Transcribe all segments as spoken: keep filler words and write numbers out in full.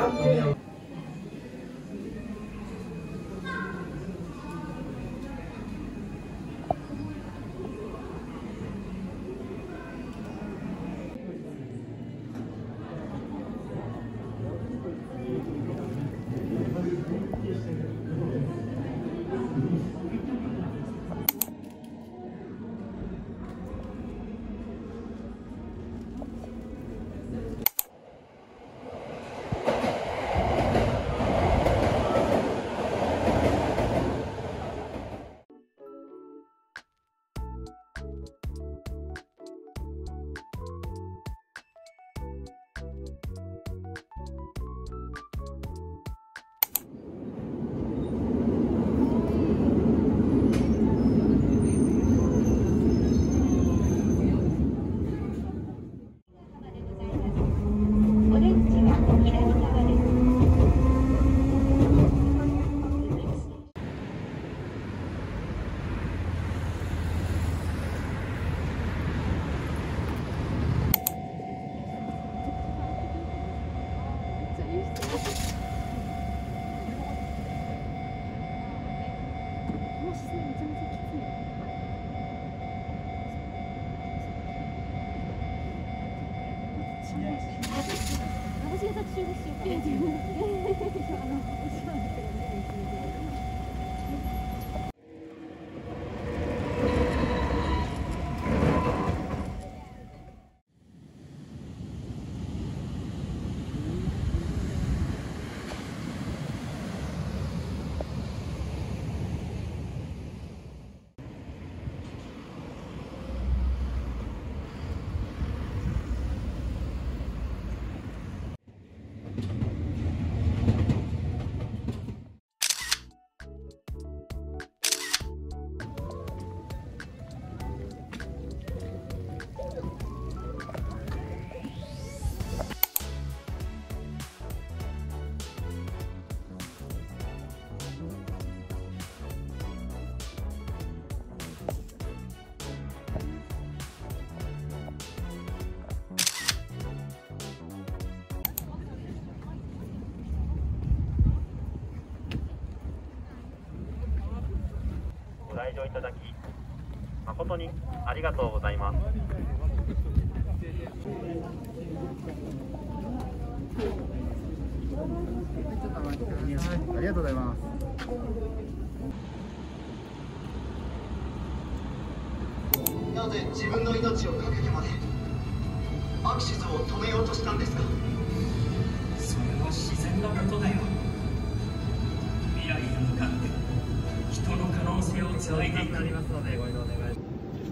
私がタクシーですよ。いや、自分で。あの、後ろの人がね。 ご来場いただき誠にありがとうございます。 ありがとうございます。 なぜ自分の命を懸けてまでアクシズを止めようとしたんですか？ それは自然なことだよ。未来へ向かって人の可能性を紡いでいく。 なりますのでご移動お願いします。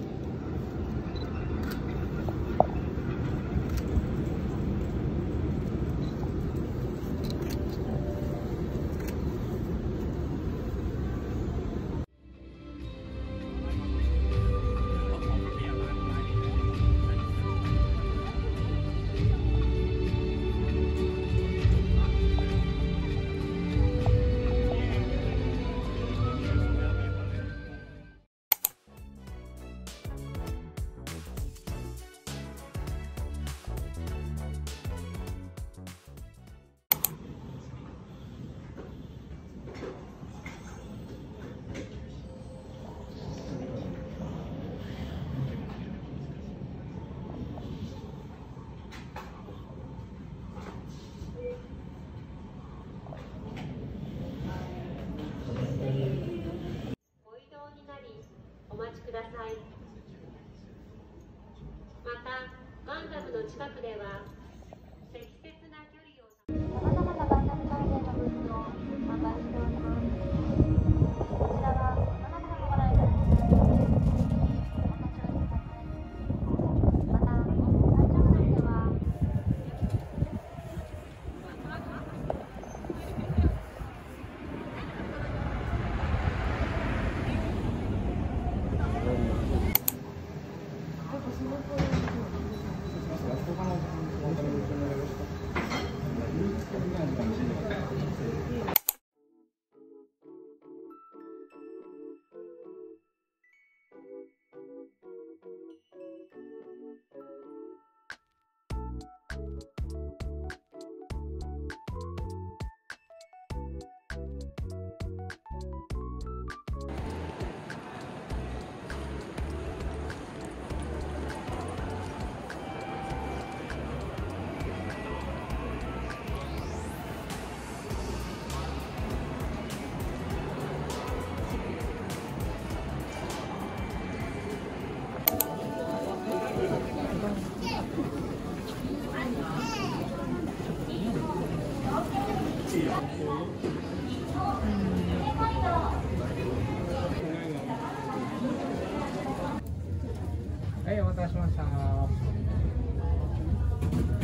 お待ちください。またガンダムの近くでは適切な距離を。さまざまなガンダム関連のグッズを販売しております。こちらはどなたでもご覧いただけますので、お立ち寄りください。また会場内でははい、お待たせしました。